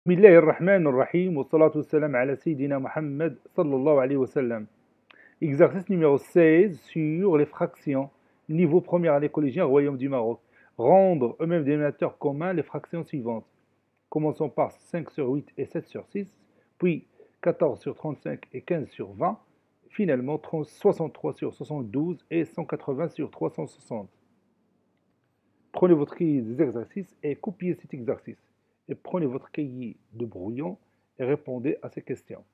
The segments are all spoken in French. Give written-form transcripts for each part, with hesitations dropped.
بسم الله الرحمن الرحيم والصلاة والسلام على سيدنا Mohammed sallallahu alayhi wa sallam. Exercice numéro 16 sur les fractions. Niveau première année collégien, Royaume du Maroc. Rendre au même dénominateur commun les fractions suivantes. Commençons par 5 sur 8 et 7 sur 6, puis 14 sur 35 et 15 sur 20, finalement 63 sur 72 et 180 sur 360. Prenez votre cahier des exercices et copiez cet exercice. Et prenez votre cahier de brouillon et répondez à ces questions.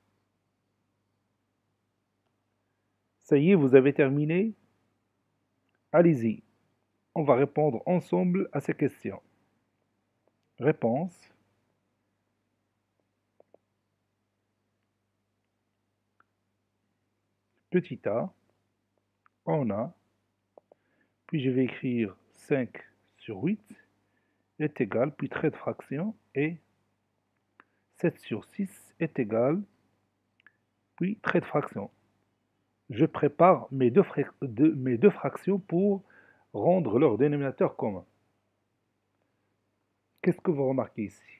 Ça y est, vous avez terminé? Allez-y, on va répondre ensemble à ces questions. Réponse. Petit a, on a, puis je vais écrire 5 sur 8 est égal, puis trait de fraction, et 7 sur 6 est égal, puis trait de fraction. Je prépare mes deux fractions pour rendre leur dénominateur commun. Qu'est-ce que vous remarquez ici?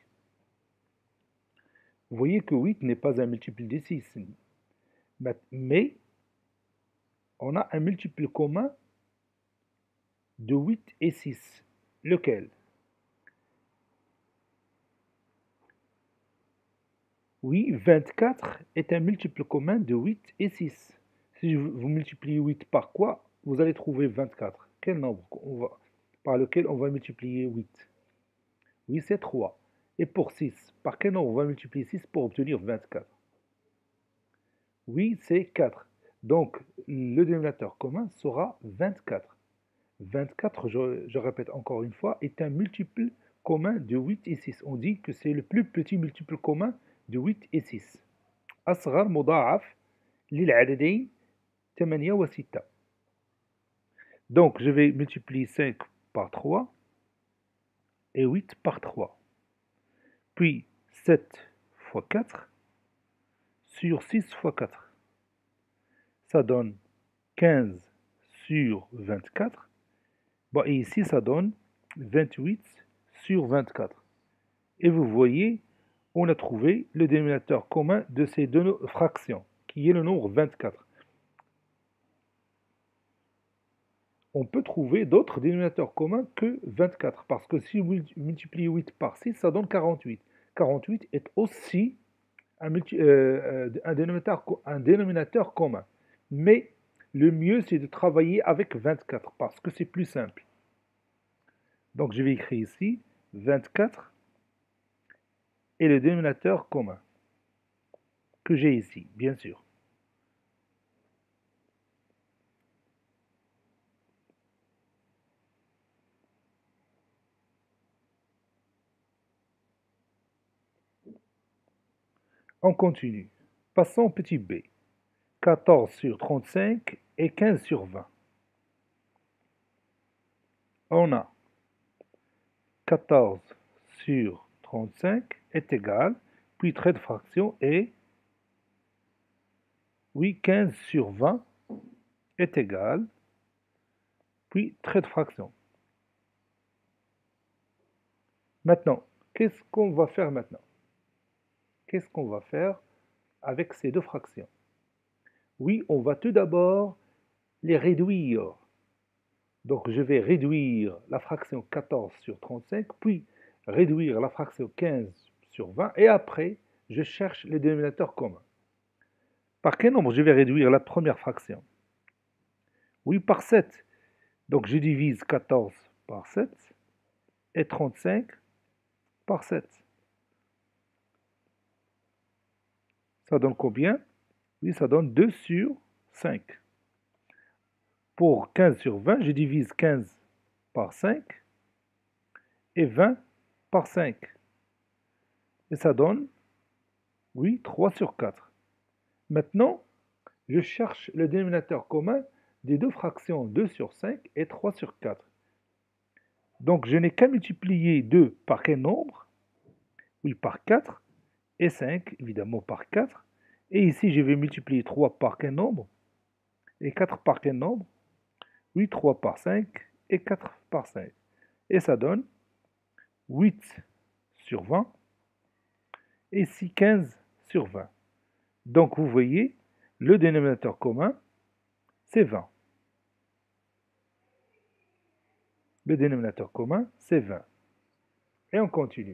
Vous voyez que 8 n'est pas un multiple de 6, mais on a un multiple commun de 8 et 6. Lequel? Oui, 24 est un multiple commun de 8 et 6. Si vous multipliez 8 par quoi, vous allez trouver 24. Quel nombre par lequel on va multiplier 8? Oui, c'est 3. Et pour 6, par quel nombre on va multiplier 6 pour obtenir 24? Oui, c'est 4. Donc, le dénominateur commun sera 24. 24, je répète encore une fois, est un multiple commun de 8 et 6. On dit que c'est le plus petit multiple commun de 8 et 6. أصغر مضاعف للعددين 8 و 6. Donc, je vais multiplier 5 par 3 et 8 par 3. Puis 7 fois 4 sur 6 fois 4. Ça donne 15 sur 24. Bon, et ici, ça donne 28 sur 24. Et vous voyez, on a trouvé le dénominateur commun de ces deux fractions, qui est le nombre 24. On peut trouver d'autres dénominateurs communs que 24, parce que si vous multipliez 8 par 6, ça donne 48. 48 est aussi un dénominateur commun. Mais le mieux, c'est de travailler avec 24, parce que c'est plus simple. Donc je vais écrire ici 24 et le dénominateur commun que j'ai ici, bien sûr. On continue. Passons au petit b. 14 sur 35 et 15 sur 20. On a 14 sur 35 est égal, puis trait de fraction est, oui, 15 sur 20 est égal, puis trait de fraction. Maintenant, qu'est-ce qu'on va faire maintenant? Qu'est-ce qu'on va faire avec ces deux fractions? Oui, on va tout d'abord les réduire. Donc je vais réduire la fraction 14 sur 35, puis réduire la fraction 15 sur 20, et après, je cherche le dénominateur commun. Par quel nombre je vais réduire la première fraction? Oui, par 7. Donc je divise 14 par 7 et 35 par 7. Ça donne combien? Oui, ça donne 2 sur 5. Pour 15 sur 20, je divise 15 par 5 et 20 par 5. Et ça donne, oui, 3 sur 4. Maintenant, je cherche le dénominateur commun des deux fractions 2 sur 5 et 3 sur 4. Donc, je n'ai qu'à multiplier 2 par quel nombre? Oui, par 4, et 5, évidemment, par 4. Et ici, je vais multiplier 3 par quel nombre? Et 4 par quel nombre? Oui, 3 par 5 et 4 par 5. Et ça donne 8 sur 20, et ici 15 sur 20. Donc vous voyez, le dénominateur commun, c'est 20. Le dénominateur commun, c'est 20. Et on continue.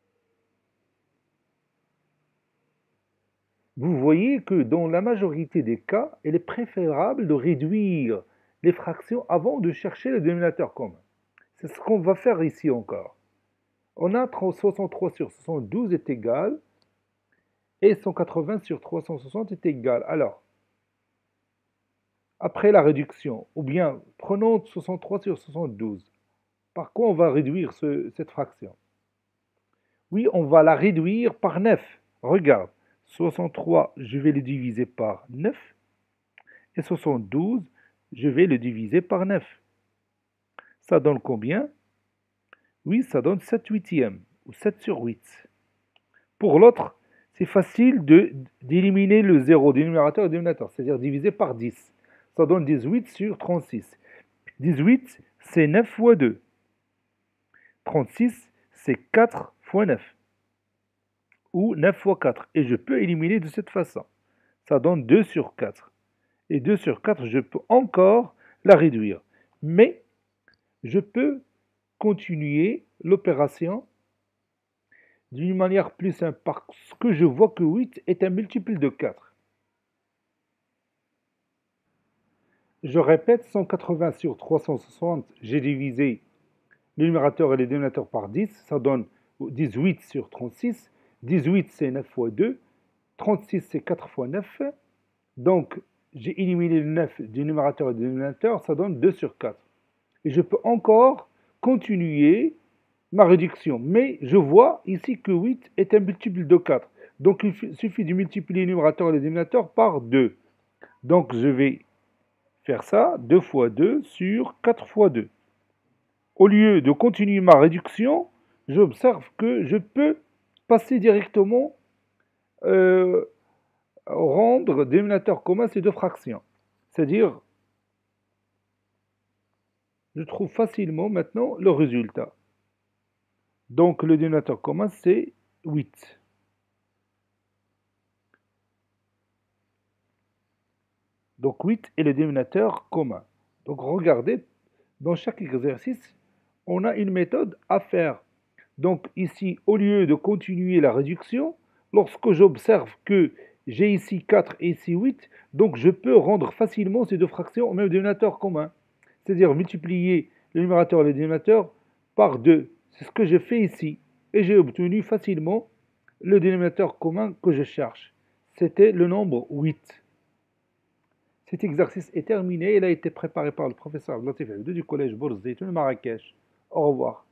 Vous voyez que dans la majorité des cas, il est préférable de réduire les fractions avant de chercher le dénominateur commun. C'est ce qu'on va faire ici encore. On a 63 sur 72 est égal et 180 sur 360 est égal. Alors, après la réduction, ou bien prenons 63 sur 72. Par quoi on va réduire cette fraction? Oui, on va la réduire par 9. Regarde, 63, je vais le diviser par 9. Et 72, je vais le diviser par 9. Ça donne combien? Oui, ça donne 7 huitièmes, ou 7 sur 8. Pour l'autre, c'est facile d'éliminer le 0 du numérateur et du dénominateur, c'est-à-dire diviser par 10. Ça donne 18 sur 36. 18, c'est 9 fois 2. 36, c'est 4 fois 9. Ou 9 fois 4. Et je peux éliminer de cette façon. Ça donne 2 sur 4. Et 2 sur 4, je peux encore la réduire. Mais je peux continuer l'opération d'une manière plus simple parce que je vois que 8 est un multiple de 4. Je répète, 180 sur 360, j'ai divisé le numérateur et le dénominateur par 10, ça donne 18 sur 36. 18, c'est 9 fois 2. 36, c'est 4 fois 9. Donc, j'ai éliminé le 9 du numérateur et du dénominateur, ça donne 2 sur 4. Et je peux encore continuer ma réduction. Mais je vois ici que 8 est un multiple de 4. Donc, il suffit de multiplier le numérateur et le dénominateur par 2. Donc, je vais faire ça, 2 fois 2 sur 4 fois 2. Au lieu de continuer ma réduction, j'observe que je peux passer directement rendre dénominateur commun ces deux fractions. C'est-à-dire, je trouve facilement maintenant le résultat. Donc, le dénominateur commun, c'est 8. Donc, 8 est le dénominateur commun. Donc, regardez, dans chaque exercice, on a une méthode à faire. Donc, ici, au lieu de continuer la réduction, lorsque j'observe que j'ai ici 4 et ici 8, donc je peux rendre facilement ces deux fractions au même dénominateur commun. C'est-à-dire multiplier le numérateur et le dénominateur par 2. C'est ce que j'ai fait ici. Et j'ai obtenu facilement le dénominateur commun que je cherche. C'était le nombre 8. Cet exercice est terminé. Il a été préparé par le professeur Latif Abdou du collège Bourz Zeytoun de Marrakech. Au revoir.